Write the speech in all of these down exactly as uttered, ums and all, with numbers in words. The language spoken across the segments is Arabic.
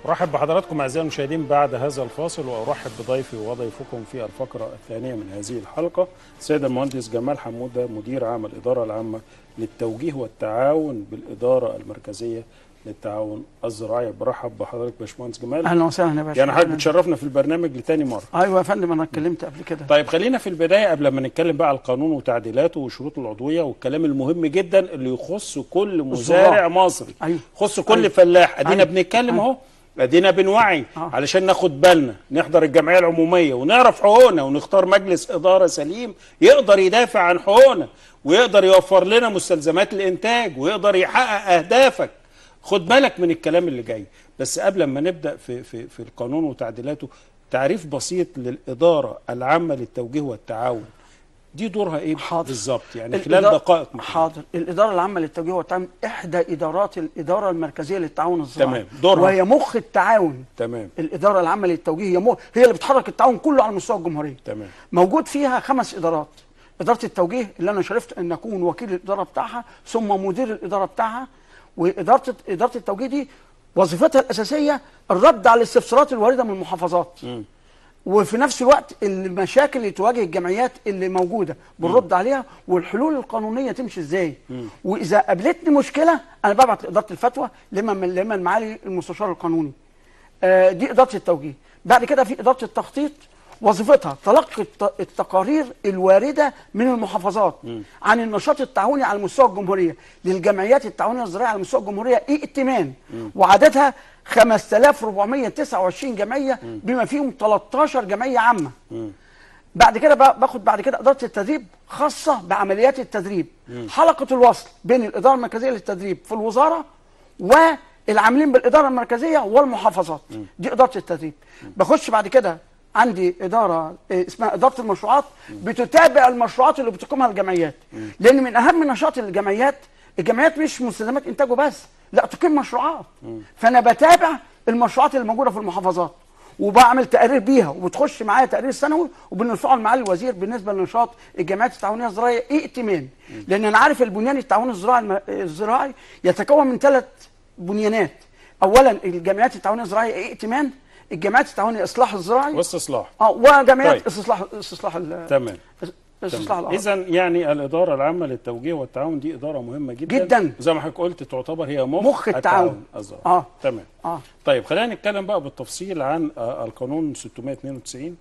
أرحب بحضراتكم أعزائي المشاهدين بعد هذا الفاصل، وأرحب بضيفي وضيفكم في الفقرة الثانية من هذه الحلقة السيد المهندس جمال حمودة، مدير عام الإدارة العامة للتوجيه والتعاون بالإدارة المركزية للتعاون الزراعي. برحب بحضرتك باشمهندس جمال. اهلا وسهلا يا باشا. يعني حضرتك بتشرفنا في البرنامج لتاني مرة. ايوه يا فندم، انا اتكلمت قبل كده. طيب خلينا في البداية قبل ما نتكلم بقى على القانون وتعديلاته وشروط العضوية والكلام المهم جدا اللي يخص كل مزارع مصري، أيوة. يخص كل أيوة. فلاح. ادينا أيوة. بنتكلم اهو، أيوة. ادينا بنوعي آه. علشان ناخد بالنا، نحضر الجمعيه العموميه ونعرف حقوقنا ونختار مجلس اداره سليم يقدر يدافع عن حقوقنا ويقدر يوفر لنا مستلزمات الانتاج ويقدر يحقق اهدافك. خد بالك من الكلام اللي جاي. بس قبل ما نبدا في في في القانون وتعديلاته، تعريف بسيط للاداره العامه للتوجيه والتعاون، دي دورها ايه بالظبط؟ يعني خلال دقائق محدودة. حاضر. الاداره العامه للتوجيه والتعاون احدى ادارات الاداره المركزيه للتعاون الزراعي. تمام. دورها وهي مخ التعاون. تمام. الاداره العامه للتوجيه هي مخ، هي اللي بتحرك التعاون كله على مستوى الجمهوريه. تمام. موجود فيها خمس ادارات. اداره التوجيه اللي انا شرفت ان اكون وكيل الاداره بتاعها ثم مدير الاداره بتاعها. واداره اداره التوجيه دي وظيفتها الاساسيه الرد على الاستفسارات الوارده من المحافظات. م. وفي نفس الوقت المشاكل اللي تواجه الجمعيات اللي موجوده بنرد عليها، والحلول القانونيه تمشي ازاي. مم. واذا قابلتني مشكله انا ببعت لاداره الفتوى لمن لمن معالي المستشار القانوني. آه دي اداره التوجيه. بعد كده في اداره التخطيط، وظيفتها تلقي التقارير الوارده من المحافظات م. عن النشاط التعاوني على مستوى الجمهوريه للجمعيات التعاونيه الزراعيه على مستوى الجمهوريه ائتمان، وعددها خمسة آلاف وأربعمائة وتسعة وعشرين جمعيه م. بما فيهم ثلاثة عشر جمعيه عامه. م. بعد كده باخد بعد كده اداره التدريب خاصه بعمليات التدريب، م. حلقه الوصل بين الاداره المركزيه للتدريب في الوزاره والعاملين بالاداره المركزيه والمحافظات. م. دي اداره التدريب. م. بخش بعد كده عندي اداره اسمها اداره المشروعات، بتتابع المشروعات اللي بتقومها الجمعيات. لان من اهم نشاط الجمعيات، الجمعيات مش مستلزمات انتاجه بس، لا تقيم مشروعات. فانا بتابع المشروعات اللي موجوده في المحافظات وبعمل تقارير بيها، وبتخش معايا تقرير سنوي وبنرفعه لمعالي الوزير بالنسبه لنشاط الجمعيات التعاونيه الزراعيه ائتمان. لان انا عارف البنيان التعاوني الزراعي الزراعي يتكون من ثلاث بنيانات. اولا الجمعيات التعاونيه الزراعيه ائتمان، الجمعيات التعاونيه الاصلاح الزراعي واستصلاح اه وجمعيات طيب. استصلاح استصلاح تمام. استصلاح الارض. اذا يعني الاداره العامه للتوجيه والتعاون دي اداره مهمه جدا جدا، زي ما حضرتك قلت تعتبر هي مخ, مخ التعاون الزراعي. اه تمام. اه طيب خلينا نتكلم بقى بالتفصيل عن القانون ستمائة واثنين وتسعين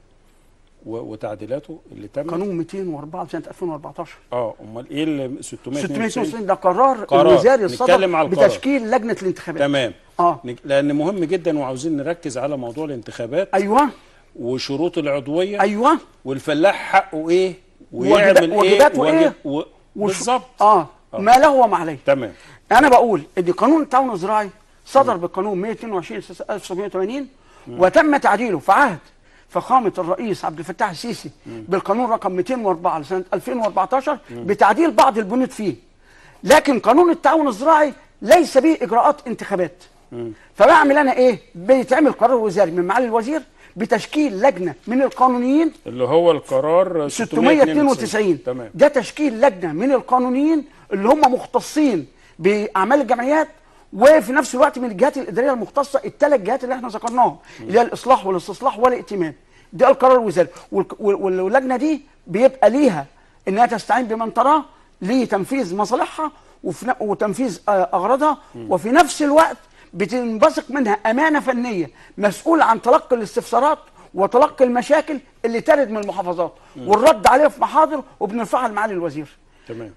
وتعديلاته اللي تمت. قانون مئتين وأربعة سنه ألفين وأربعتاشر. اه امال ايه اللي ستمائة واثنين وتسعين؟ ده قرار, قرار. الوزاري الصدر بتشكيل لجنه الانتخابات. تمام. اه لان مهم جدا وعاوزين نركز على موضوع الانتخابات. ايوه. وشروط العضويه. ايوه. والفلاح حقه ايه ويعمل ايه واجباته ايه و... بالظبط. آه. اه ما له وما عليه. تمام. انا بقول ان قانون التعاون الزراعي صدر بالقانون مئة واثنين وعشرين ألف وتسعمائة وثمانين وتم تعديله في عهد فخامه الرئيس عبد الفتاح السيسي بالقانون رقم مئتين وأربعة لسنه ألفين وأربعتاشر بتعديل بعض البنود فيه. لكن قانون التعاون الزراعي ليس به اجراءات انتخابات. م. فبعمل انا ايه؟ بيتعمل قرار وزاري من معالي الوزير بتشكيل لجنه من القانونيين اللي هو القرار ستمائة واثنين وتسعين. تمام. ده تشكيل لجنه من القانونيين اللي هم مختصين باعمال الجمعيات، وفي نفس الوقت من الجهات الاداريه المختصه الثلاث جهات اللي احنا ذكرناهم اللي هي الاصلاح والاستصلاح والائتمان. ده القرار الوزاري، واللجنه دي بيبقى ليها انها تستعين بمن تراه لتنفيذ مصالحها وتنفيذ اغراضها، وفي نفس الوقت بتنبثق منها امانه فنيه مسؤول عن تلقي الاستفسارات وتلقي المشاكل اللي ترد من المحافظات م. والرد عليها في محاضر وبنرفعها لمعالي الوزير. تمام.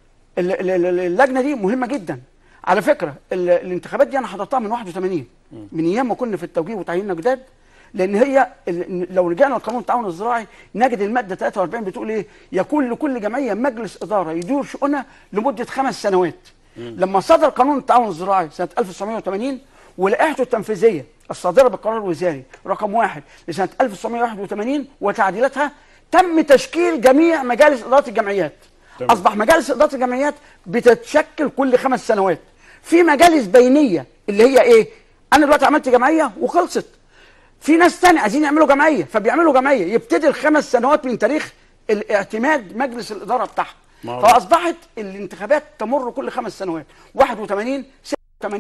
اللجنه دي مهمه جدا. على فكره الانتخابات دي انا حضرتها من واحد وثمانين م. من ايام ما كنا في التوجيه وتعييننا جداد. لان هي لو رجعنا لقانون التعاون الزراعي نجد الماده ثلاثة وأربعين بتقول ايه؟ يكون لكل جمعيه مجلس اداره يدير شؤونها لمده خمس سنوات. م. لما صدر قانون التعاون الزراعي سنه ألف وتسعمائة وثمانين ولائحته التنفيذيه الصادره بالقرار الوزاري رقم واحد لسنه ألف وتسعمائة وواحد وثمانين وتعديلاتها، تم تشكيل جميع مجالس اداره الجمعيات. تمام. اصبح مجالس اداره الجمعيات بتتشكل كل خمس سنوات. في مجالس بينيه اللي هي ايه؟ انا دلوقتي عملت جمعيه وخلصت. في ناس تاني عايزين يعملوا جمعيه فبيعملوا جمعيه، يبتدي الخمس سنوات من تاريخ الاعتماد مجلس الاداره بتاعها. فاصبحت الانتخابات تمر كل خمس سنوات واحد وثمانين ستة وثمانين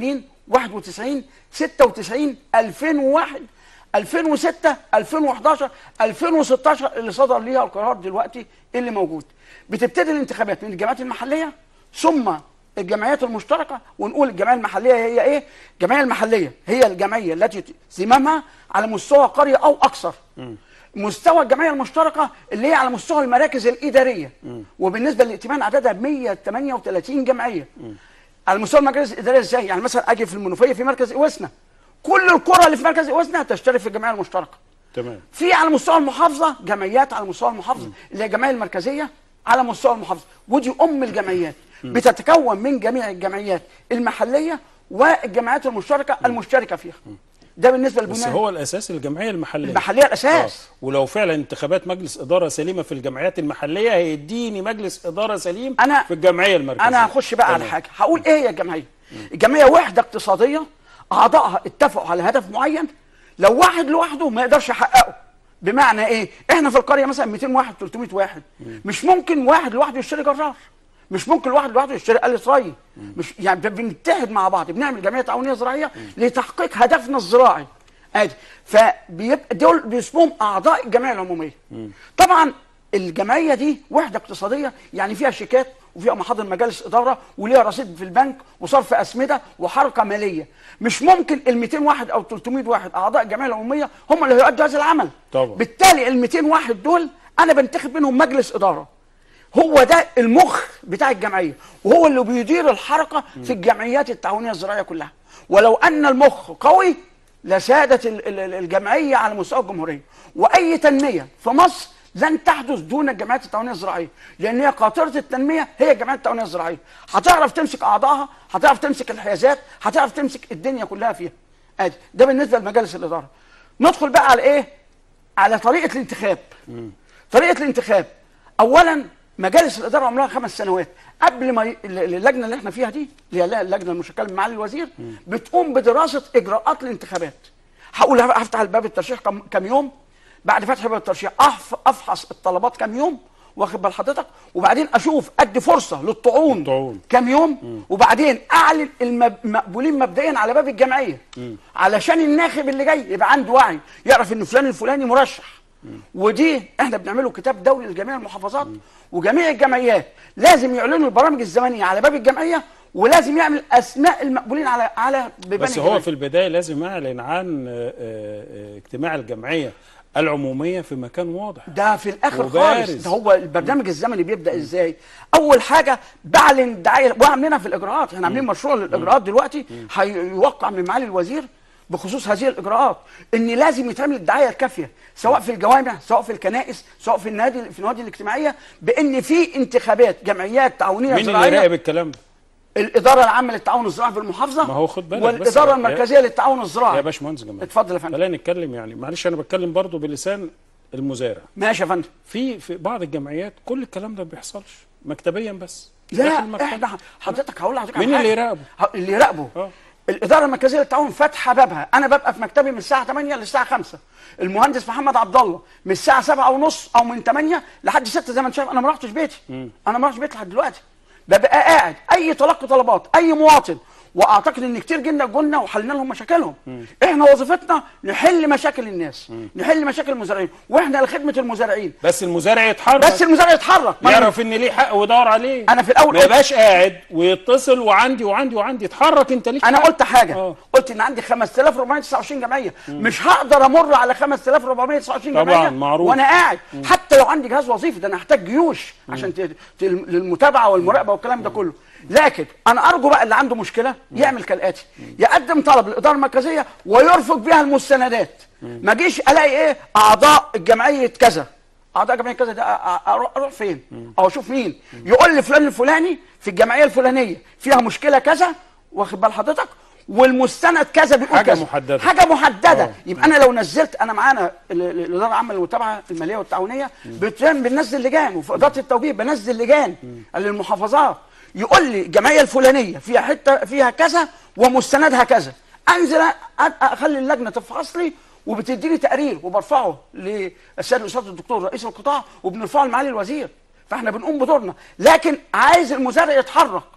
واحد وتسعين ستة وتسعين ألفين وواحد ألفين وستة ألفين وحداشر ألفين وستاشر اللي صدر ليها القرار دلوقتي اللي موجود. بتبتدي الانتخابات من الجمعيات المحليه ثم الجمعيات المشتركه. ونقول الجمعيه المحليه هي ايه؟ الجمعيه المحليه هي الجمعيه التي زمامها على مستوى قريه او اكثر. م. مستوى الجمعيه المشتركه اللي هي على مستوى المراكز الاداريه. م. وبالنسبه للائتمان عددها مية وتمانية وتلاتين جمعيه. م. على مستوى المراكز الاداريه ازاي؟ يعني مثلا اجي في المنوفيه في مركز اوسنا، كل القرى اللي في مركز اوسنا تشترك في الجمعيه المشتركه. تمام. في على مستوى المحافظه جمعيات على مستوى المحافظه م. اللي هي الجمعيه المركزيه على مستوى المحافظه، ودي ام الجمعيات. م. بتتكون من جميع الجمعيات المحليه والجمعيات المشتركه م. المشتركه فيها. م. ده بالنسبه للبناء. بس هو الاساس الجمعيه المحليه. المحليه الاساس. آه. ولو فعلا انتخابات مجلس اداره سليمه في الجمعيات المحليه هيديني مجلس اداره سليم أنا في الجمعيه المركزيه. انا هخش بقى على حاجه، هقول ايه هي الجمعيه؟ م. الجمعيه وحده اقتصاديه اعضائها اتفقوا على هدف معين، لو واحد لوحده ما يقدرش يحققه. بمعنى ايه؟ احنا في القريه مثلا مئتين واحد تلتمية واحد، م. مش ممكن واحد لوحده يشتري جرار، مش ممكن واحد لوحده يشتري آلة ري، مش يعني بنتحد مع بعض، بنعمل جمعيه تعاونيه زراعيه م. لتحقيق هدفنا الزراعي. ادي فبيبقى دول باسمهم اعضاء الجمعيه العموميه. م. طبعا الجمعيه دي وحده اقتصاديه، يعني فيها شيكات وفيها محاضر مجالس اداره وليها رصيد في البنك وصرف اسمده وحركه ماليه. مش ممكن ال مئتين واحد او تلتمية واحد اعضاء الجمعيه العموميه هم اللي هيؤدوا هذا العمل. طبعا. بالتالي ال مئتين واحد دول انا بنتخب منهم مجلس اداره، هو ده المخ بتاع الجمعيه وهو اللي بيدير الحركه م. في الجمعيات التعاونيه الزراعيه كلها. ولو ان المخ قوي لسادت الجمعيه على مستوى الجمهوريه، واي تنميه في مصر لن تحدث دون الجمعيات التعاونيه الزراعيه، لان هي قاطره التنميه هي الجمعيات التعاونيه الزراعيه. هتعرف تمسك اعضائها، هتعرف تمسك الحيازات، هتعرف تمسك الدنيا كلها فيها. ادي ده بالنسبه لمجالس الاداره. ندخل بقى على ايه؟ على طريقه الانتخاب. م. طريقه الانتخاب اولا مجالس الاداره عمرها خمس سنوات. قبل ما ي... اللجنه اللي احنا فيها دي اللي هي اللجنه المشكله من معالي الوزير م. بتقوم بدراسه اجراءات الانتخابات. هقول هفتح الباب الترشيح كم... كم يوم، بعد فتح باب الترشيح افحص الطلبات كام يوم، واخد بال حضرتك، وبعدين اشوف ادي فرصه للطعون الطعون كام يوم، م. وبعدين اعلن المقبولين مبدئيا على باب الجمعيه م. علشان الناخب اللي جاي يبقى عنده وعي، يعرف ان فلان الفلاني مرشح. م. ودي احنا بنعمله كتاب دولي لجميع المحافظات، م. وجميع الجمعيات لازم يعلنوا البرامج الزمنيه على باب الجمعيه، ولازم يعمل اسماء المقبولين على على بيبان بس الجمعية. هو في البدايه لازم يعلن عن اجتماع الجمعيه العموميه في مكان واضح. ده في الاخر خالص. ده هو البرنامج الزمني بيبدا ازاي؟ اول حاجه بعلن دعايه، وعاملينها في الاجراءات، احنا عاملين مشروع للاجراءات دلوقتي هيوقع من معالي الوزير بخصوص هذه الاجراءات، ان لازم يتعمل الدعايه الكافيه سواء في الجوامع سواء في الكنائس سواء في النادي في النوادي الاجتماعيه، بان في انتخابات جمعيات تعاونيه مين زراعيه. مين اللي يراقب الكلام ده؟ الاداره العامه للتعاون الزراعي في المحافظه. ما هو خد بالك والاداره المركزيه للتعاون الزراعي. يا باشمهندس جمال اتفضل يا فندم. خلينا نتكلم، يعني معلش انا بتكلم برضو بلسان المزارع. ماشي يا فندم. في في بعض الجمعيات كل الكلام ده ما بيحصلش مكتبيا بس. لا احنا حضرتك هقول لحضرتك مين اللي يراقبه؟ اللي يراقبه اه الاداره المركزيه للتعاون فاتحه بابها. انا ببقى في مكتبي من الساعه تمانية للساعه خمسة، المهندس محمد عبد الله من الساعه سبعة ونص او من تمانية لحد ستة زي ما انت شايف. انا ما رحتش بيتي، م. انا ما رحتش بيتي لحد دلوقتي، ببقى قاعد اي تلقي طلبات اي مواطن، واعتقد ان كتير جدا قلنا وحلنا لهم مشاكلهم. م. احنا وظيفتنا نحل مشاكل الناس، م. نحل مشاكل المزارعين، واحنا لخدمه المزارعين. بس المزارع يتحرك، بس المزارع يتحرك، يعرف ان ليه حق ويدور عليه. انا في الاول ما يبقاش قاعد ويتصل وعندي وعندي وعندي، يتحرك انت ليك. انا حق. قلت حاجه أوه. قلت ان عندي خمسة آلاف وأربعمائة وتسعة وعشرين جمعيه، م. مش هقدر امر على خمسة آلاف وأربعمائة وتسعة وعشرين طبعا جمعيه معروف. وانا قاعد، م. حتى لو عندي جهاز وظيفي ده انا هحتاج جيوش م. عشان ت... ت... للمتابعه والمراقبه والكلام ده كله. لكن انا ارجو بقى اللي عنده مشكله يعمل كالاتي: يقدم طلب للاداره المركزيه ويرفق بها المستندات. ما اجيش الاقي ايه اعضاء الجمعيه كذا، اعضاء الجمعيه كذا ده اروح اروح فين او اشوف مين يقول لي فلان الفلاني في الجمعيه الفلانيه فيها مشكله كذا، واخد بال حضرتك، والمستند كذا بيقول حاجه كذا. محدده حاجه محدده أوه. يبقى انا لو نزلت، انا معانا الاداره العامه للمتابعه الماليه والتعاونيه بننزل لجان، وفي اداره التوجيه بنزل لجان للمحافظات يقول لي الجمعيه الفلانيه فيها حته فيها كذا ومستندها كذا، انزل اخلي اللجنه تفحص لي وبتديني تقرير وبرفعه للسيد الاستاذ الدكتور رئيس القطاع وبنرفعه لمعالي الوزير. فاحنا بنقوم بدورنا، لكن عايز المزارع يتحرك،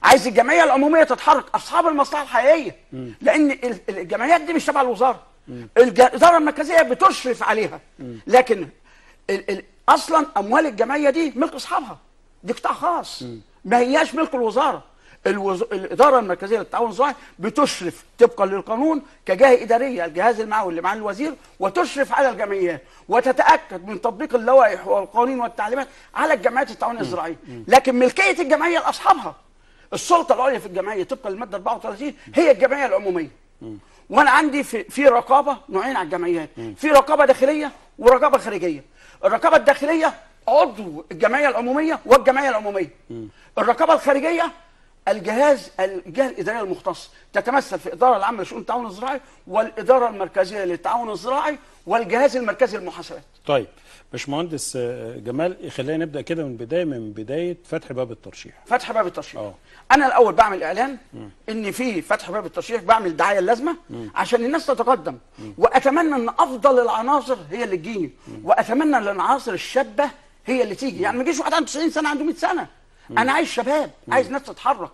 عايز الجمعيه العموميه تتحرك، اصحاب المصلحه الحقيقيه، لان ال- الجمعيات دي مش تبع الوزاره، الج- الاداره المركزيه بتشرف عليها، لكن ال ال اصلا اموال الجمعيه دي ملك اصحابها، دي قطاع خاص، ما هياش ملك الوزاره. الوز... الاداره المركزيه للتعاون الزراعي بتشرف طبقا للقانون كجهه اداريه، الجهاز المعاون اللي معاه الوزير، وتشرف على الجمعيات وتتاكد من تطبيق اللوائح والقوانين والتعليمات على الجمعيات التعاونيه الزراعيه، لكن ملكيه الجمعيه لاصحابها. السلطه العليا في الجمعيه طبقا للماده أربعة وثلاثين هي الجمعيه العموميه. وانا عندي في في رقابه نوعين على الجمعيات، في رقابه داخليه ورقابه خارجيه. الرقابه الداخليه عضو الجمعيه العموميه والجمعيه العموميه. الرقابه الخارجيه الجهاز الجهه الاداريه المختصه تتمثل في الاداره العامه لشؤون التعاون الزراعي والاداره المركزيه للتعاون الزراعي والجهاز المركزي للمحاسبات. طيب باشمهندس جمال، خلينا نبدا كده من بدايه من بدايه فتح باب الترشيح. فتح باب الترشيح. اه انا الاول بعمل اعلان ان في فتح باب الترشيح، بعمل الدعايه اللازمه عشان الناس تتقدم، واتمنى ان افضل العناصر هي اللي تجيني، واتمنى ان العناصر الشابه هي اللي تيجي، يعني ما يجيش واحد عنده تسعين سنه عنده مئة سنه. انا عايز شباب، عايز ناس تتحرك،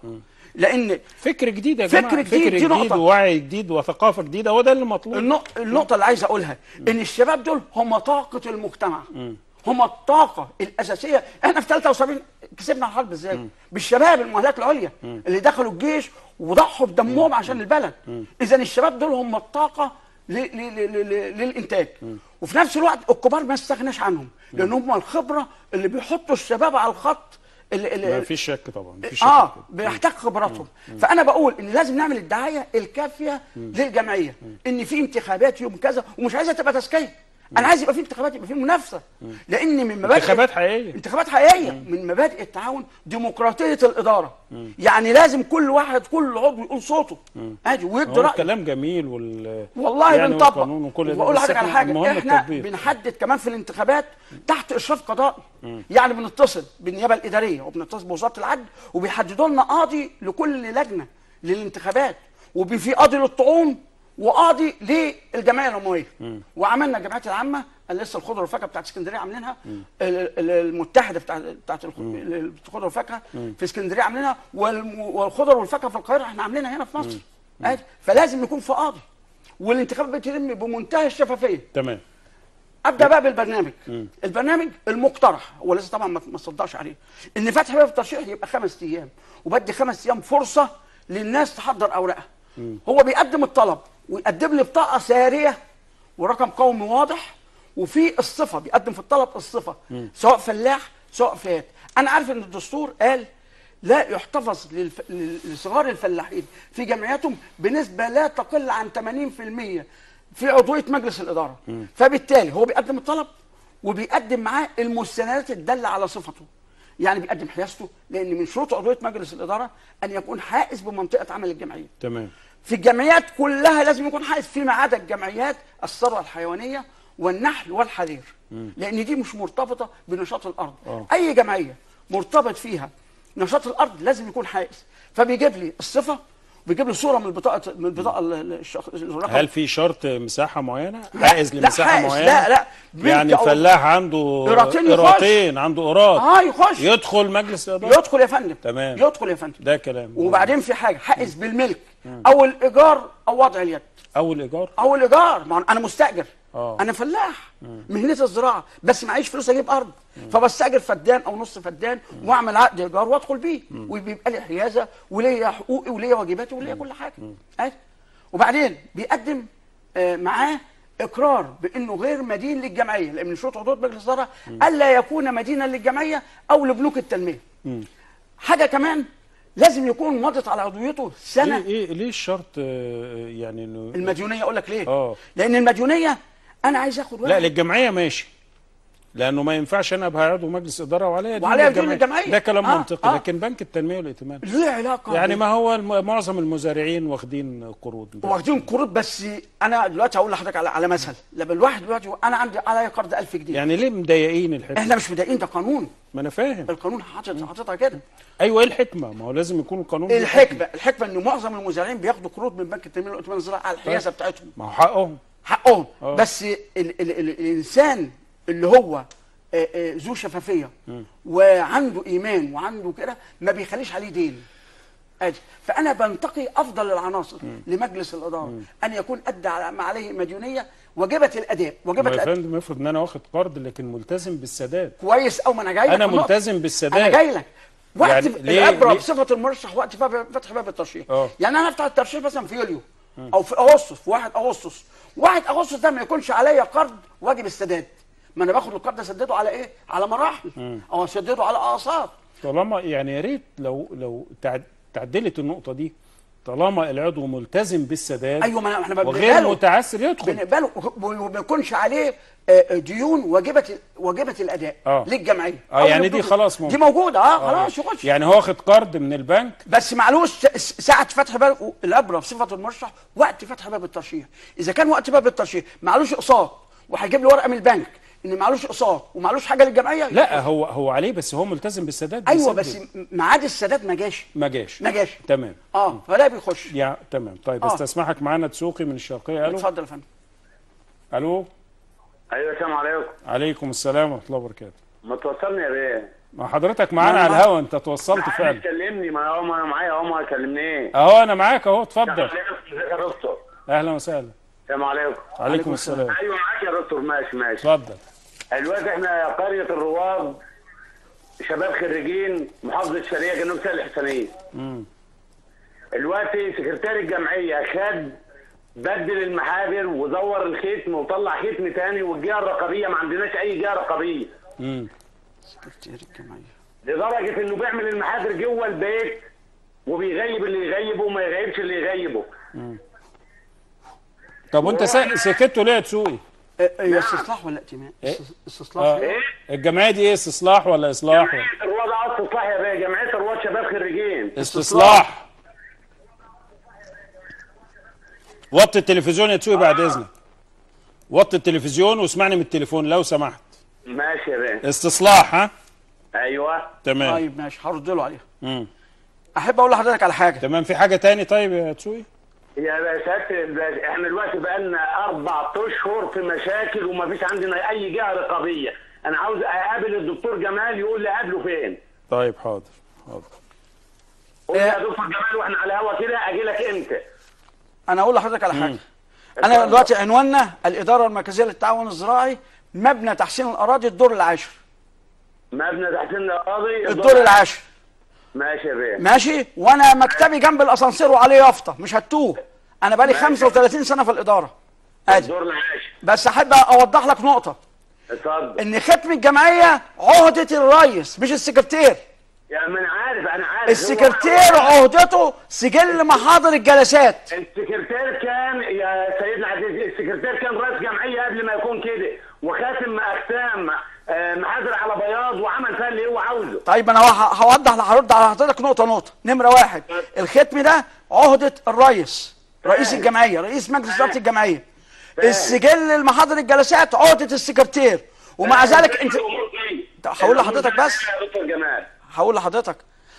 لان فكر جديد يا جماعه، فكر جديد، فكر دي جديد نقطة. ووعي جديد وثقافه جديده، هو ده اللي مطلوب. النق- النقطه اللي عايز اقولها ان الشباب دول هم طاقه المجتمع، هم الطاقه الاساسيه. احنا في ثلاثة وسبعين كسبنا الحرب ازاي؟ بالشباب المؤهلات العليا اللي دخلوا الجيش وضحوا بدمهم عشان البلد. اذا الشباب دول هم الطاقه ل- ل- ل- ل- للانتاج، وفي نفس الوقت الكبار ما استغناش عنهم، لان هم الخبره اللي بيحطوا الشباب على الخط. اللي اللي ما فيش شك طبعا، ما فيش شك اه كده. بيحتاج خبراتهم. فانا بقول ان لازم نعمل الدعايه الكافيه للجمعيه، ان في انتخابات يوم كذا، ومش عايزها تبقى تزكيه، انا عايز يبقى في انتخابات، يبقى في منافسه، لان من مبادئ انتخابات حقيقيه انتخابات حقيقيه من مبادئ التعاون ديمقراطيه الاداره. يعني لازم كل واحد كل عضو يقول صوته ادي ويدي هو رايه. الكلام جميل وال والله يعني بنطبق. والقانون وكل ده، واقول بس لحضرتك على إحنا حاجه، المهم احنا التطبيق. بنحدد كمان في الانتخابات تحت اشراف قضائي، يعني بنتصل بالنيابه الاداريه وبنتصل بوزاره العدل، وبيحددوا لنا قاضي لكل لجنه للانتخابات، وفي قاضي للطعون وقاضي للجمعيه العموميه. وعملنا الجمعيات العامه اللي لسه الخضره والفاكهه بتاعت اسكندريه عاملينها، ال- ال- المتحده بتاعت بتاعت الخ- الخضره والفاكهه في اسكندريه عاملينها، والم- والخضر والفاكهه في القاهره احنا عاملينها هنا في مصر. عادي. فلازم يكون في قاضي، والانتخابات بتتم بمنتهى الشفافيه. تمام. ابدا بقى بالبرنامج. البرنامج المقترح هو لسه طبعا ما ما صدقش عليه، ان فتح باب الترشيح يبقى خمس ايام، وبدي خمس ايام فرصه للناس تحضر اوراقها. هو بيقدم الطلب ويقدم لي بطاقه ساريه ورقم قومي واضح، وفي الصفه بيقدم في الطلب الصفه، سواء فلاح سواء فئات. انا عارف ان الدستور قال لا يحتفظ للف... لصغار الفلاحين في جمعياتهم بنسبه لا تقل عن ثمانين بالمئة في عضويه مجلس الاداره. فبالتالي هو بيقدم الطلب وبيقدم معاه المستندات الداله على صفته، يعني بيقدم حيازته، لان من شروط عضويه مجلس الاداره ان يكون حائز بمنطقه عمل الجمعيه. تمام. في الجمعيات كلها لازم يكون حائز، فيما عدا الجمعيات الثروه الحيوانيه والنحل والحرير، لان دي مش مرتبطه بنشاط الارض. أوه. اي جمعيه مرتبط فيها نشاط الارض لازم يكون حائز. فبيجيب لي الصفه، بيجيب لي صوره من البطاقه من البطاقه ال- الشخ- الرقم. هل في شرط مساحه معينه؟ لا، حائز لا، لمساحه حائز. معينه؟ لا لا يعني بنت أو- فلاح عنده قيراطين يخش. قيراطين، عنده قيراط اه يخش يدخل مجلس الاداره؟ يدخل يا فندم. تمام. يدخل يا فندم. ده كلام. وبعدين في حاجه، حائز بالملك او الايجار او وضع اليد. اول ايجار؟ او الايجار، ما انا مستاجر. آه. انا فلاح مهنتي الزراعه، بس معيش فلوس اجيب ارض، فبستاجر فدان او نص فدان واعمل عقد ايجار وادخل بيه، وبيبقى لي حيازه وليا حقوقي وليا واجباتي وليا كل حاجه. عادي. وبعدين بيقدم آه معاه اقرار بانه غير مدين للجمعيه، لان من شروط عضويه مجلس الاداره الا يكون مدينا للجمعيه او لبنوك التنميه. حاجه كمان، لازم يكون مضت على عضويته سنه. ايه ايه ليه الشرط آه، يعني انه المديونيه اقول لك ليه؟ اه لان المديونيه انا عايز اخد لا للجمعيه ماشي، لانه ما ينفعش انا ابقى عضو مجلس اداره وعليا دين وعليا دين للجمعية. ده كلام آه، منطقي. آه. لكن بنك التنميه والائتمان ليه علاقه؟ يعني ما هو الم- معظم المزارعين واخدين قروض. واخدين قروض، بس انا دلوقتي هقول لحضرتك على على مثل، لما الواحد دلوقتي انا عندي عليا قرض ألف جنيه، يعني ليه مضايقين الحته؟ احنا مش مضايقين، ده قانون، ما انا فاهم. القانون حاطط حاططها كده. ايوه، ايه الحكمه؟ ما هو لازم يكون القانون ليه الحكمه الحكمه ان معظم المزارعين بياخدوا قروض من بنك التنميه والائتمان الزراعي على الحيازه بتاعتهم، ما هو حقهم حقهم. آه. بس ال ال ال الانسان اللي هو آه، آه، ذو شفافيه وعنده ايمان وعنده كده ما بيخليش عليه دين. ادي فانا بنتقي افضل العناصر لمجلس الاداره ان يكون ادى على ما عليه مديونيه وجبت الاداء وجبت يا الاداء. فندم افرض ان انا واخد قرض لكن ملتزم بالسداد. كويس او ما انا جاي لك انا النقطة. ملتزم بالسداد. انا جاي لك وقت يعني ليه- العبره ليه؟ بصفه المرشح وقت باب- فتح باب الترشيح. اه. يعني انا افتح الترشيح مثلا في يوليو او في اغسطس، في واحد اغسطس واحد اغسطس ده ما يكونش عليا قرض واجب السداد. ما انا باخد القرض اسدده على ايه؟ على مراحل او اسدده على اقساط. طالما يعني يا ريت لو لو تعد- تعدلت النقطه دي، طالما العضو ملتزم بالسداد ايوه ما احنا وغير بنقبله متعسر يدخل. بنقبله وما يكونش عليه آه، ديون واجبه واجبه الاداء اه. للجمعيه. اه أو يعني دي للدكتور. خلاص ممكن. دي موجوده اه آه، خلاص يخش. يعني هو واخد قرض من البنك بس معلوش س- س- ساعة فتح باب الأبرة بصفة المرشح وقت فتح باب الترشيح. إذا كان وقت باب الترشيح معلوش إقساط وهيجيب لي ورقة من البنك إن معلوش إقساط ومعلوش حاجة للجمعية. لا هو هو عليه بس هو ملتزم بالسداد. أيوه بيسدد. بس م- ميعاد السداد ما جاش. ما جاش. ما جاش. تمام. أه فلا بيخش. يا تمام. طيب آه. استسمحك معانا دسوقي من الشرقيه. الو. اتفضل يا فندم. الو. ايوه السلام عليكم. عليكم السلام ورحمه الله وبركاته. ما توصلني يا بيه. ما حضرتك معانا ما على أنا الهوا، انت توصلت محدش فعلا. كلمني، ما هو ما انا معايا اهو، ما كلمنيش. اهو انا معاك اهو، اتفضل. ازيك يا دكتور؟ اهلا وسهلا. السلام عليكم. عليكم السلام. ايوه معاك يا دكتور. ماشي ماشي. اتفضل. الوقت احنا قريه الرواد شباب خريجين محافظه الشرقيه جنوب سهل الحسينيه. امم الوقت سكرتير الجمعيه خد بدل المحابر ودور الختم وطلع ختم تاني، والجهه الرقابيه ما عندناش اي جهه رقابيه. امم سكرتير الجمعية. لدرجه انه بيعمل المحاضر جوه البيت وبيغيب اللي يغيبه وما يغيبش اللي يغيبه. طب وانت سا- سكته ليه يا دسوقي؟ آه، هي استصلاح ولا ائتمان؟ إيه؟ استص- استصلاح. اه. ايه؟ الجمعيه دي ايه، استصلاح ولا اصلاح؟ ولا- جمعيه الرواد اه استصلاح يا بيه، جمعيه الرواد شباب خريجين. استصلاح. وطي التلفزيون يا دسوقي بعد اذنك. وطي التلفزيون واسمعني من التليفون لو سمحت. ماشي يا بيه. استصلاح. ها ايوه تمام. طيب ماشي هرد له عليها. امم أحب أقول لحضرتك على حاجة. تمام. في حاجه تاني طيب يا دسوقي؟ يا باشا الباشا، احنا دلوقتي بقى لنا اربع اشهر في مشاكل وما فيش عندنا اي جهه رقابيه. انا عاوز اقابل الدكتور جمال يقول لي اقابله فين. طيب حاضر حاضر. قول لي يا دكتور جمال واحنا على الهوا كده اجي لك امتى؟ أنا أقول لحضرتك على حاجة. أنا اتفضل. دلوقتي عنواننا الإدارة المركزية للتعاون الزراعي مبنى تحسين الأراضي الدور العاشر. مبنى تحسين الاراضي الدور العاشر. ماشي يا بيه. ماشي. وانا مكتبي جنب الاسانسير وعليه يافطه مش هتوه. انا بقالي خمسة وثلاثين سنه في الاداره. ادي. الدور العاشر. بس احب اوضح لك نقطه اتفضل. ان ختم الجمعيه عهده الرئيس مش السكرتير. يعني ما انا عارف انا عارف. السكرتير هو- عهدته سجل محاضر الجلسات. السكرتير كان يا سيدنا العزيز، السكرتير كان رئيس جمعيه قبل ما يكون كده، وخاتم اختام آه، محاضر على بياض وعمل فيها اللي هو عاوزه. طيب انا ه- هوضح هرد على حضرتك نقطه نقطه. نمره واحد، الختم ده عهده الرئيس رئيس فاهم. الجمعيه رئيس مجلس اداره فاهم. الجمعيه. فاهم. السجل المحاضر الجلسات عهده السكرتير. ومع ذلك انت هقول لحضرتك بس. يا دكتور جمال. هقول لحضرتك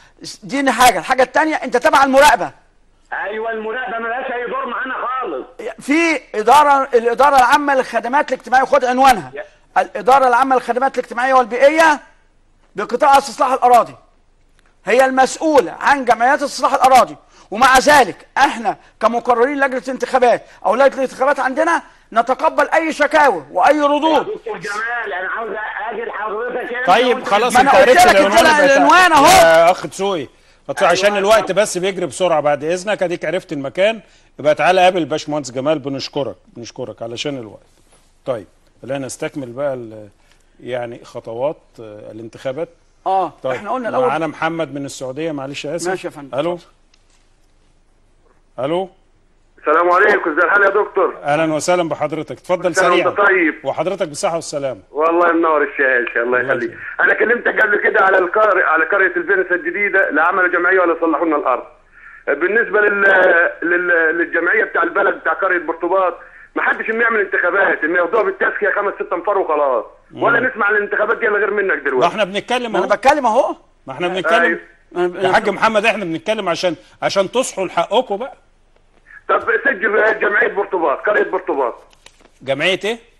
دي حاجه. الحاجه الثانيه انت تبع المراقبه. ايوه المراقبه مالهاش اي دور معانا خالص. في اداره الاداره العامه للخدمات الاجتماعيه، خد عنوانها الاداره العامه للخدمات الاجتماعيه والبيئيه بقطاع استصلاح الاراضي. هي المسؤوله عن جمعيات استصلاح الاراضي. ومع ذلك احنا كمقررين لجنه الانتخابات او لجنه الانتخابات عندنا نتقبل اي شكاوى واي يا ردود. دكتور جمال انا عاوز اجي لحضرتك هنا. طيب خلاص ما أنا انت قلت عرفت لك العنوان. قلت لك يبقى العنوان أهو. يا اخ دسوقي خاطر عشان أيوة. الوقت بس بيجري بسرعه بعد اذنك، اديك عرفت المكان، يبقى تعالى قابل باشمهندس جمال. بنشكرك بنشكرك علشان الوقت. طيب خلينا نستكمل بقى ال- يعني خطوات آه، الانتخابات. اه طيب احنا قلنا الاول. معانا محمد من السعوديه، معلش اسف. ماشي يا فندم. الو. الو. السلام عليكم، ازي الحال يا دكتور؟ اهلا وسهلا بحضرتك، اتفضل سنة سريعا. وانت طيب. وحضرتك بالصحه والسلامه. والله منور الشاشه، الله الله يخليك. يسلمك. انا كلمتك قبل كده على القرية على قريه الفينسه الجديده، لا عملوا جمعيه ولا صلحوا لنا الارض. بالنسبه لل... لل... للجمعيه بتاع البلد بتاع قريه برتباط، ما حدش يعمل انتخابات، ان ياخدوها بالتزكيه خمس ست انفار وخلاص، ولا نسمع عن الانتخابات دي الا غير منك ما دلوقتي. احنا بنتكلم ما انا اهو. بتكلم اهو. ما احنا بنتكلم أيوة. يا حاج محمد، احنا بنتكلم عشان عشان تصحوا لحقكم بقى. طب سجل جمعيه برتباط، قريه برتباط. جمعيه ايه؟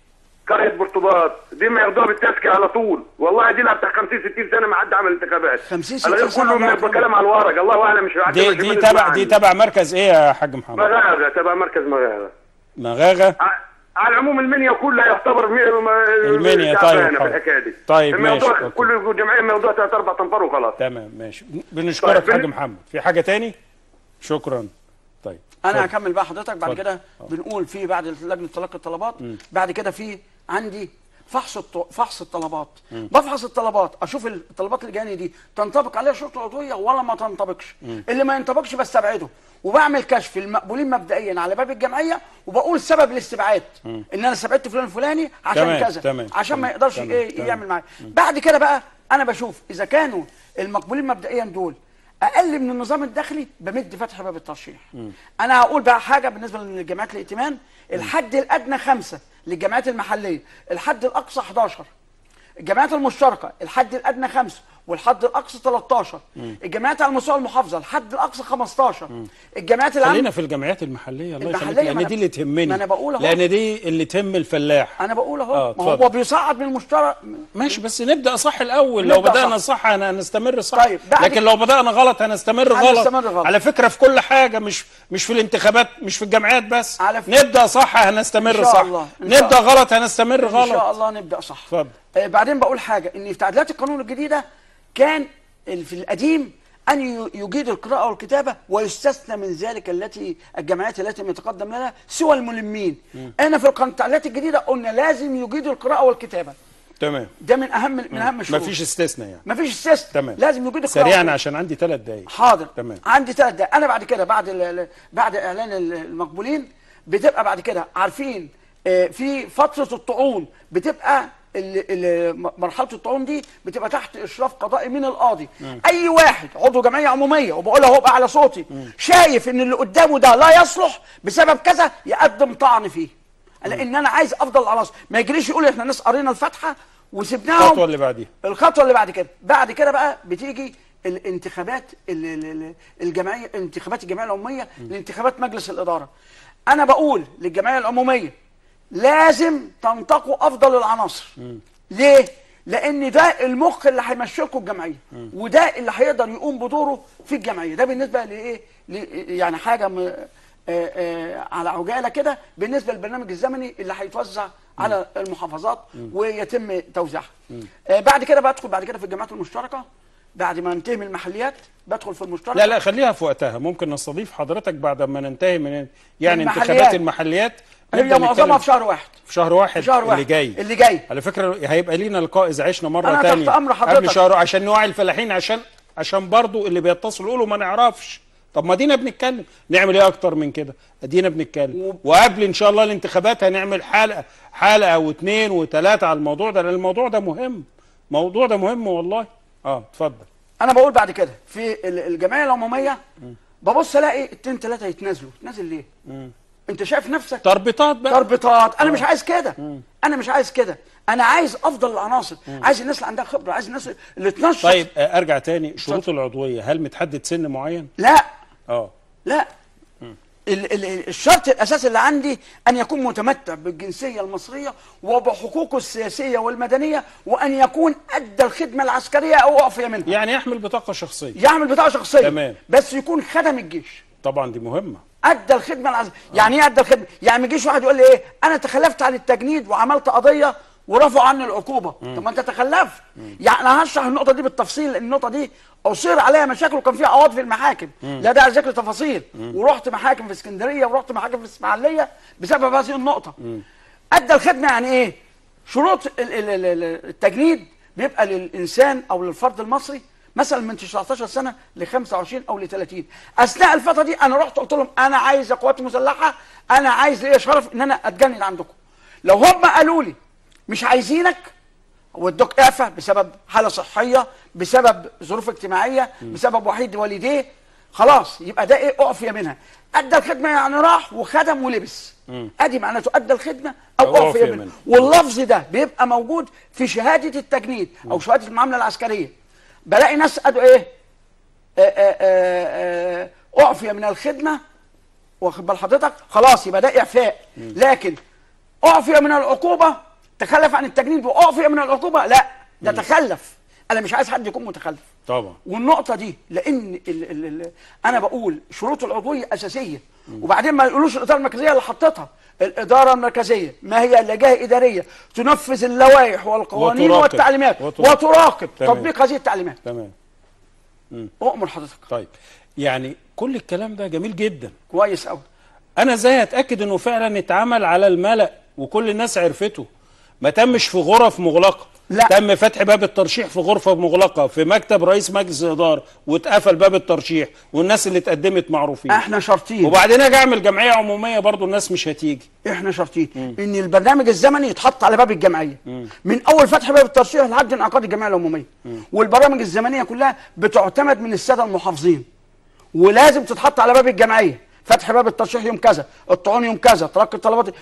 قريه برتباط دي ما ياخدوها بالتزكيه على طول، والله دي لها بتاع خمسين ستين سنه ما حد عمل انتخابات. خمسين ستين سنه كله بيبقى كلام على الورق، الله اعلم. مش دي دي تبع دي تبع مركز ايه يا حاج محمد؟ مغاغه، تبع مركز مغاغه. مغاغه على العموم المنيا كلها يعتبر المنيا. طيب في الحكايه دي. طيب ماشي، كل جمعيه موضوع ثلاث اربع تنفار وخلاص. تمام ماشي، بنشكرك طيب. حاج محمد، في حاجه تاني؟ شكرا. طيب انا هكمل بقى حضرتك. بعد كده بنقول في بعد لجنه تلقي الطلبات م. بعد كده في عندي فحص فحص الطلبات. م. بفحص الطلبات، اشوف الطلبات اللي جايه دي تنطبق عليها الشروط العضويه ولا ما تنطبقش. م. اللي ما ينطبقش بستبعده، وبعمل كشف المقبولين مبدئيا على باب الجمعيه، وبقول سبب الاستبعاد م. ان انا استبعدت فلان الفلاني عشان تمام. كذا تمام. عشان تمام. ما يقدرش تمام. ايه تمام. يعمل معايا. بعد كده بقى انا بشوف اذا كانوا المقبولين مبدئيا دول اقل من النظام الداخلي بمد فتح باب الترشيح. م. انا هقول بقى حاجه بالنسبه للجامعات الائتمان، الحد الادنى خمسة للجامعات المحليه، الحد الاقصى حداشر. الجامعات المشتركه الحد الادنى خمسة والحد الاقصى تلتاشر. م. الجامعات على مستوى المحافظه الحد الاقصى خمستاشر. م. الجامعات العامه خلينا في الجامعات المحليه الله يخليك، لان دي اللي تهمني. ما انا بقول اهو، لان دي اللي تهم الفلاح. انا بقول اهو آه ما هو بيصعد من المشترك. ماشي، بس نبدا صح الاول. لو بدانا صح هنستمر صح. طيب لكن لو بدانا غلط هنستمر غلط. هنستمر غلط على فكره في كل حاجه، مش مش في الانتخابات، مش في الجامعات بس. نبدا صح هنستمر صح، نبدا غلط هنستمر غلط. ان شاء الله نبدا صح. اتفضل. آه بعدين بقول حاجه، ان في تعديلات القانون الجديده كان في القديم أن يجيد القراءة والكتابة ويستثنى من ذلك التي الجمعيات التي يتقدم لها سوى الملمين. م. أنا في التعديلات الجديدة قلنا لازم يجيد القراءة والكتابة. تمام. ده من أهم من أهم الشروط. مفيش استثناء يعني. مفيش استثناء. تمام. لازم يجيد القراءة سريعا عشان عندي ثلاث دقايق. حاضر. تمام. عندي ثلاث دقايق. أنا بعد كده بعد بعد إعلان المقبولين بتبقى بعد كده عارفين في فترة الطعون بتبقى مرحله الطعون دي بتبقى تحت اشراف قضائي من القاضي. مم. اي واحد عضو جمعيه عموميه، وبقولها اهو بقى على صوتي، مم. شايف ان اللي قدامه ده لا يصلح بسبب كذا يقدم طعن فيه. لان انا عايز افضل العناصر، ما يجريش يقول احنا ناس قرينا الفاتحه وسبناهم. الخطوه اللي بعديها الخطوه اللي بعد كده بعد كده بقى بتيجي الانتخابات الجمعيه، انتخابات الجمعيه العموميه، لانتخابات مجلس الاداره. انا بقول للجمعيه العموميه لازم تنتقوا افضل العناصر. م. ليه؟ لان ده المخ اللي هيمشي لكم الجمعيه، م. وده اللي هيقدر يقوم بدوره في الجمعيه. ده بالنسبه لايه؟ يعني حاجه م... آآ آآ على عجاله كده بالنسبه للبرنامج الزمني اللي هيتوزع م. على المحافظات م. ويتم توزيعها. بعد كده بدخل بعد كده في الجامعات المشتركه. بعد ما انتهي من المحليات بدخل في المشترك. لا لا خليها في وقتها، ممكن نستضيف حضرتك بعد ما ننتهي من يعني انتخابات المحليات. هي معظمها في شهر واحد. في شهر واحد, في شهر واحد اللي جاي اللي جاي على فكره هيبقى لينا لقاء اذا عشنا مره أنا ثانيه تحت امر حضرتك قبل شهر عشان نوعي الفلاحين، عشان عشان برضو اللي بيتصلوا يقولوا ما نعرفش. طب ما دينا بنتكلم، نعمل ايه اكتر من كده؟ ادينا بنتكلم و... وقبل ان شاء الله الانتخابات هنعمل حلقه حلقه واثنين وثلاثه على الموضوع ده، لان الموضوع ده مهم. الموضوع ده مهم والله. اه اتفضل. انا بقول بعد كده في الجمعيه العموميه ببص الاقي اتنين ثلاثه يتنازلوا. تنازل ليه؟ مم. انت شايف نفسك تربيطات بقى. تربيطات. انا مش عايز كده. انا مش عايز كده. انا عايز افضل العناصر، عايز الناس اللي عندها خبره، عايز الناس اللي تنشط. طيب ارجع تاني، شروط العضويه هل متحدد سن معين؟ لا اه لا ال ال الشرط الاساسي اللي عندي ان يكون متمتع بالجنسيه المصريه وبحقوقه السياسيه والمدنيه، وان يكون ادى الخدمه العسكريه او اعفي منها. يعني يحمل بطاقه شخصيه. يعمل بطاقه شخصيه. تمام. بس يكون خدم الجيش. طبعا دي مهمه. ادى الخدمه العسكريه. يعني ايه ادى الخدمه؟ يعني ما يجيش واحد يقول لي ايه انا تخلفت عن التجنيد وعملت قضيه ورفعوا عني العقوبه. مم. طب ما انت تخلفت. مم. يعني انا هشرح النقطه دي بالتفصيل، لان النقطه دي اصير عليها مشاكل وكان فيها قواضي في المحاكم. مم. لا داعي لذكر تفاصيل. مم. ورحت محاكم في اسكندريه ورحت محاكم في الاسماعيليه بسبب هذه النقطه. مم. ادى الخدمه يعني ايه؟ شروط التجنيد بيبقى للانسان او للفرد المصري مثلا من تسعتاشر سنه ل خمسة وعشرين او ل ثلاثين. اثناء الفتره دي انا رحت قلت لهم انا عايز يا قوات مسلحه، انا عايز ليا شرف ان انا اتجند عندكم. لو هم قالوا لي مش عايزينك وادوك اعفاء بسبب حاله صحيه، بسبب ظروف اجتماعيه، م. بسبب وحيد والديه، خلاص يبقى ده ايه؟ اعفي منها. ادى الخدمه يعني راح وخدم ولبس. م. ادي معناته ادى الخدمه او اعفي منها. منها. واللفظ ده بيبقى موجود في شهاده التجنيد او م. شهاده المعامله العسكريه. بلاقي ناس قالوا ايه؟ اعفي من الخدمه، واخد بال حضرتك؟ خلاص يبقى ده اعفاء. م. لكن اعفي من العقوبه تخلف عن التجنيد واعفي من العقوبه؟ لا، ده تخلف. انا مش عايز حد يكون متخلف طبعا. والنقطه دي لان ال ال ال انا بقول شروط العضويه اساسيه، وبعدين ما يقولوش الاداره المركزيه اللي حطتها. الاداره المركزيه ما هي الا جهه اداريه تنفذ اللوائح والقوانين وتراقب. والتعليمات وتراقب. وتراقب تمام. تطبيق هذه التعليمات. تمام. اؤمر حضرتك. طيب يعني كل الكلام ده جميل جدا، كويس قوي. انا ازاي اتاكد انه فعلا اتعمل على الملأ وكل الناس عرفته؟ ما تمش في غرف مغلقه، لا. تم فتح باب الترشيح في غرفه مغلقه في مكتب رئيس مجلس الاداره واتقفل باب الترشيح والناس اللي اتقدمت معروفين. احنا شرطين، وبعدين اجي اعمل جمعيه عموميه برضو الناس مش هتيجي. احنا شرطين ان البرنامج الزمني يتحط على باب الجمعيه مم. من اول فتح باب الترشيح لحد انعقاد الجمعيه العموميه. مم. والبرامج الزمنيه كلها بتعتمد من الساده المحافظين، ولازم تتحط على باب الجمعيه. فتح باب الترشيح يوم كذا، الطعون يوم كذا، تلقي الطلبات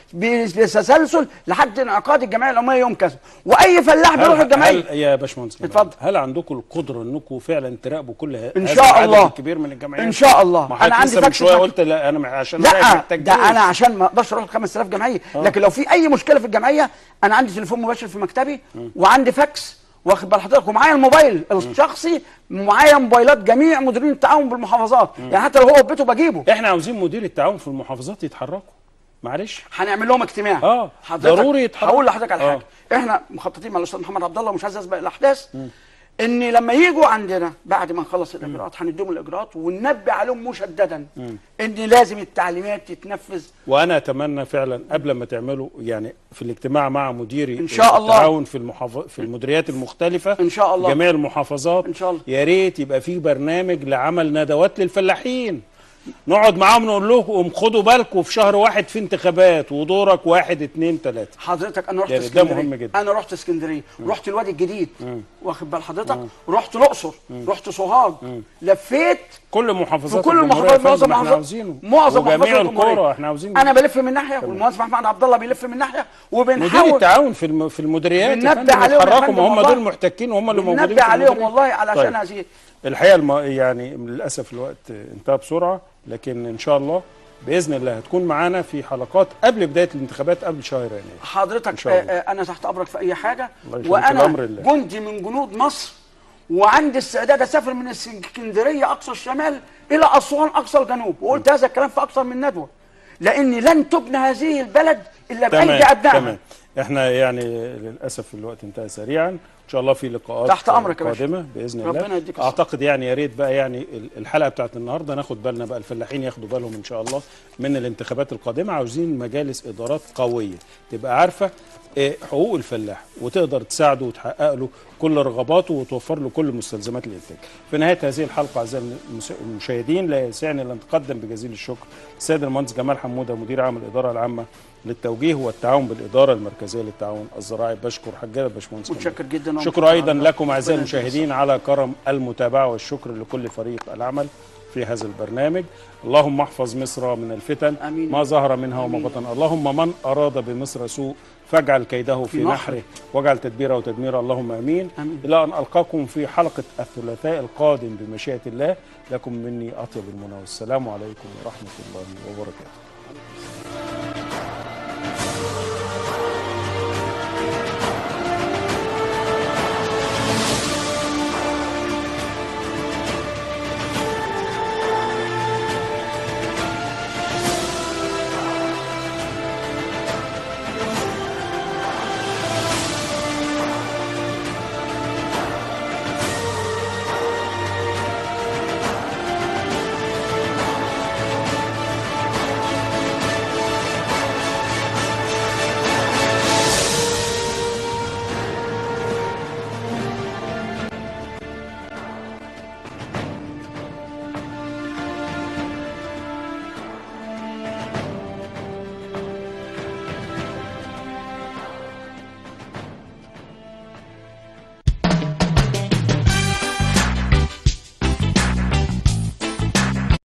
بتسلسل لحد انعقاد الجمعيه العموميه يوم كذا، واي فلاح بيروح الجمعيه. هل يا باشمهندس اتفضل، هل عندكم القدره انكم فعلا تراقبوا كل هذا ان شاء الله الكبير من الجمعيات؟ ان شاء الله. انا عندي فاكس شويه قلت لا انا عشان لا ده انا عشان ما اقدرش اروح ل خمسة آلاف جمعيه، آه. لكن لو في اي مشكله في الجمعيه انا عندي تليفون مباشر في مكتبي م. وعندي فاكس، واخد بال حضرتك، ومعايا الموبايل الشخصي، معايا موبايلات جميع مديرين التعاون بالمحافظات، م. يعني حتى لو هو في بيته بجيبه. احنا عاوزين مدير التعاون في المحافظات يتحركوا، معلش هنعمل لهم اجتماع. اه ضروري يتحركوا. هقول لحضرتك على حاجه، آه. احنا مخططين مع الاستاذ محمد عبد الله ومش عايز اسبق الاحداث، م. ان لما يجوا عندنا بعد ما نخلص الاجراءات هنديهم الاجراءات وننبه عليهم مشددا م. ان لازم التعليمات تتنفذ. وانا اتمنى فعلا قبل ما تعملوا يعني في الاجتماع مع مديري ان شاء الله التعاون في المحافظ في المديريات المختلفه ان شاء الله جميع المحافظات ان شاء الله، يا ريت يبقى في برنامج لعمل ندوات للفلاحين، نقعد معاهم نقول لهم خدوا بالكم في شهر واحد في انتخابات ودورك واحد اتنين تلاته. حضرتك انا رحت يعني اسكندريه، ده مهم جدا. انا رحت اسكندريه، رحت الوادي الجديد، واخد بال حضرتك، رحت الاقصر، رحت سوهاج، لفيت كل محافظات في كل المحافظات، معظم محافظات معظم جميع القرى احنا عاوزين. انا بلف من ناحيه والمهندس محمد عبد الله بيلف من ناحيه، وبنحاول مدير التعاون في الم... في المديريات بننبه عليهم، يتحركوا، ما هم دول محتكين وهم اللي موجودين بننبه عليهم والله علشان هذه. طيب. الحقيقه الم... يعني للاسف الوقت انتهى بسرعه، لكن ان شاء الله باذن الله هتكون معانا في حلقات قبل بدايه الانتخابات قبل شهر يناير. حضرتك آه انا تحت امرك في اي حاجه، وانا جندي من جنود مصر، وعندي استعداد اسافر من اسكندريه اقصى الشمال الى اسوان اقصى الجنوب، وقلت هذا الكلام في اكثر من ندوه، لان لن تبنى هذه البلد الا بايدي ابنائها. تمام. احنا يعني للاسف الوقت انتهى سريعا، ان شاء الله في لقاءات تحت امرك قادمه باذن الله. ربنا يديك اعتقد يعني يا ريت بقى يعني الحلقه بتاعت النهارده ناخد بالنا بقى، الفلاحين ياخدوا بالهم ان شاء الله من الانتخابات القادمه. عاوزين مجالس ادارات قويه تبقى عارفه حقوق الفلاح وتقدر تساعده وتحقق له كل رغباته وتوفر له كل مستلزمات الانتاج. في نهايه هذه الحلقه اعزائي المشاهدين لا يسعني الا ان اتقدم بجزيل الشكر السيد المهندس جمال حموده مدير عام الاداره العامه للتوجيه والتعاون بالاداره المركزيه للتعاون الزراعي. بشكر حجاج الباشمهندس، متشكر جدا. شكرا ايضا لكم اعزائي المشاهدين على كرم المتابعه، والشكر لكل فريق العمل في هذا البرنامج. اللهم احفظ مصر من الفتن أمين. ما ظهر منها وما بطن. اللهم من اراد بمصر سوء فاجعل كيده في, في نحره واجعل تدبيره وتدميره. اللهم امين. أمين. الى ان القاكم في حلقه الثلاثاء القادم بمشيئه الله، لكم مني اطيب المنى والسلام عليكم ورحمه الله وبركاته.